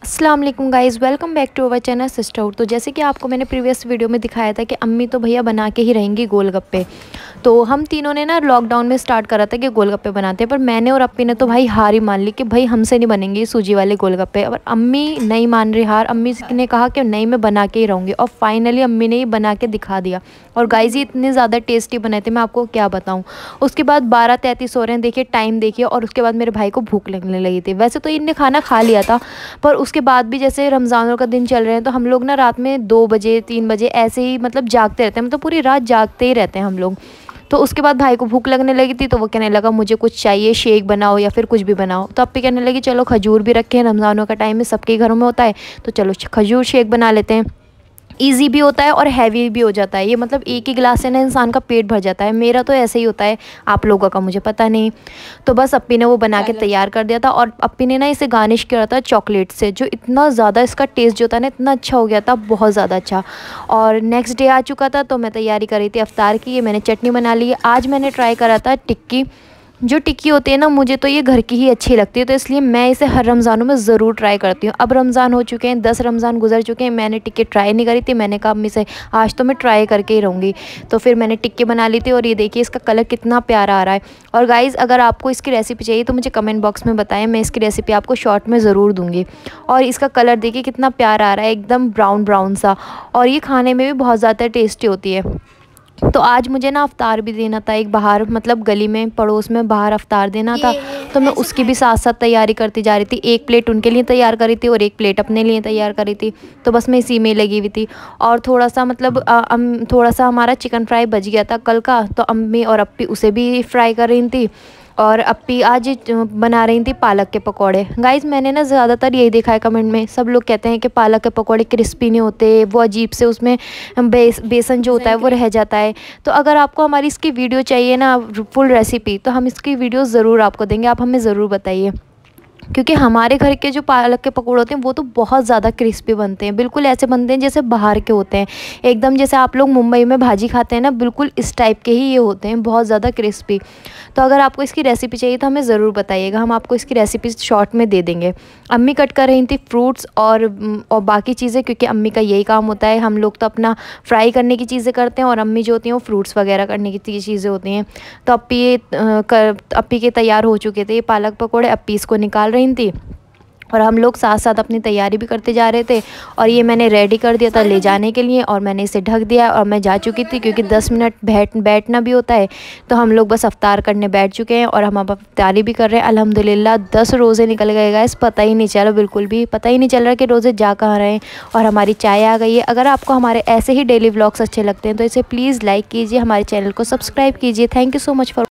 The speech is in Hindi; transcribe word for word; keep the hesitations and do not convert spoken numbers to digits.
अस्सलाम वालेकुम guys, welcome back to our channel Sisterhood. तो जैसे कि आपको मैंने प्रीवियस वीडियो में दिखाया था कि अम्मी तो भैया बना के ही रहेंगी गोलगप्पे। तो हम तीनों ने ना लॉकडाउन में स्टार्ट करा था कि गोलगप्पे बनाते हैं, पर मैंने और अप्पी ने तो भाई हार ही मान ली कि भाई हमसे नहीं बनेंगे सूजी वाले गोलगप्पे। और अम्मी नहीं मान रही हार, अम्मी ने कहा कि नहीं मैं बना के ही रहूँगी, और फाइनली अम्मी ने ही बना के दिखा दिया। और गाइज़ ये इतने ज़्यादा टेस्टी बने थे, मैं आपको क्या बताऊँ। उसके बाद बारह तैंतीस हो रहे हैं, देखिए टाइम देखिए। और उसके बाद मेरे भाई को भूख लगने लगी थी। वैसे तो इनने खाना खा लिया था, पर उसके बाद भी जैसे रमज़ानों का दिन चल रहे हैं तो हम लोग ना रात में दो बजे तीन बजे ऐसे ही मतलब जागते रहते हैं, मतलब पूरी रात जागते ही रहते हैं हम लोग। तो उसके बाद भाई को भूख लगने लगी थी, तो वो कहने लगा मुझे कुछ चाहिए, शेक बनाओ या फिर कुछ भी बनाओ। तो अप्पी कहने लगी चलो खजूर भी रखे हैं, रमज़ानों का टाइम में सबके घरों में होता है, तो चलो खजूर शेक बना लेते हैं। ईज़ी भी होता है और हैवी भी हो जाता है ये, मतलब एक ही गिलास से ना इंसान का पेट भर जाता है। मेरा तो ऐसे ही होता है, आप लोगों का मुझे पता नहीं। तो बस अप्पी ने वो बना के तैयार कर दिया था, और अप्पी ने ना इसे गार्निश किया था चॉकलेट से, जो इतना ज़्यादा इसका टेस्ट जो था ना इतना अच्छा हो गया था, बहुत ज़्यादा अच्छा। और नेक्स्ट डे आ चुका था, तो मैं तैयारी कर रही थी अफ्तार की। ये मैंने चटनी बना ली है। आज मैंने ट्राई करा था टिक्की। जो टिक्की होती है ना, मुझे तो ये घर की ही अच्छी लगती है, तो इसलिए मैं इसे हर रमज़ानों में ज़रूर ट्राई करती हूँ। अब रमज़ान हो चुके हैं, दस रमज़ान गुजर चुके हैं, मैंने टिक्की ट्राई नहीं करी थी। मैंने कहा अम्मी से आज तो मैं ट्राई करके ही रहूँगी, तो फिर मैंने टिक्की बना ली थी। और ये देखिए इसका कलर कितना प्यारा आ रहा है। और गाइज़ अगर आपको इसकी रेसिपी चाहिए तो मुझे कमेंट बॉक्स में बताएं, मैं इसकी रेसिपी आपको शॉर्ट में ज़रूर दूँगी। और इसका कलर देखिए कितना प्यारा आ रहा है, एकदम ब्राउन ब्राउन सा, और ये खाने में भी बहुत ज़्यादा टेस्टी होती है। तो आज मुझे ना अफ्तार भी देना था, एक बाहर मतलब गली में पड़ोस में बाहर अफ्तार देना था, तो मैं उसकी भी साथ साथ तैयारी करती जा रही थी। एक प्लेट उनके लिए तैयार करी थी और एक प्लेट अपने लिए तैयार करी थी, तो बस मैं इसी में लगी हुई थी। और थोड़ा सा मतलब आ, अम, थोड़ा सा हमारा चिकन फ्राई बच गया था कल का, तो अम्मी और अप्पी उसे भी फ्राई कर रही थी। और अप्पी आज बना रही थी पालक के पकौड़े। गाइज़ मैंने ना ज़्यादातर यही देखा है कमेंट में, सब लोग कहते हैं कि पालक के पकौड़े क्रिस्पी नहीं होते, वो अजीब से उसमें बेस बेसन जो होता है वो रह जाता है। तो अगर आपको हमारी इसकी वीडियो चाहिए ना फुल रेसिपी, तो हम इसकी वीडियो ज़रूर आपको देंगे, आप हमें ज़रूर बताइए। क्योंकि हमारे घर के जो पालक के पकौड़े होते हैं वो तो बहुत ज़्यादा क्रिस्पी बनते हैं, बिल्कुल ऐसे बनते हैं जैसे बाहर के होते हैं, एकदम जैसे आप लोग मुंबई में भाजी खाते हैं ना, बिल्कुल इस टाइप के ही ये होते हैं, बहुत ज़्यादा क्रिस्पी। तो अगर आपको इसकी रेसिपी चाहिए तो हमें ज़रूर बताइएगा, हम आपको इसकी रेसिपी शॉर्ट में दे देंगे। अम्मी कट कर रही थी फ्रूट्स और और बाकी चीज़ें, क्योंकि अम्मी का यही काम होता है। हम लोग तो अपना फ्राई करने की चीज़ें करते हैं, और अम्मी जो होती हैं वो फ्रूट्स वगैरह करने की चीज़ें होती हैं। तो अप्पी ये अप्पी के तैयार हो चुके थे ये पालक पकौड़े, अप्पी इसको निकाल रही थी और हम लोग साथ साथ अपनी तैयारी भी करते जा रहे थे। और ये मैंने रेडी कर दिया था ले जाने के लिए, और मैंने इसे ढक दिया और मैं जा चुकी थी, क्योंकि दस मिनट बैठ बैठना भी होता है। तो हम लोग बस अफ्तार करने बैठ चुके हैं, और हम अब अफ्तारी भी कर रहे हैं। अल्हम्दुलिल्लाह दस रोज़े निकल गए गाइस, पता ही नहीं चला, बिल्कुल भी पता ही नहीं चल रहा कि रोज़े जा कहाँ रहे हैं। और हमारी चाय आ गई है। अगर आपको हमारे ऐसे ही डेली व्लॉग्स अच्छे लगते हैं तो इसे प्लीज़ लाइक कीजिए, हमारे चैनल को सब्सक्राइब कीजिए। Thank you so much for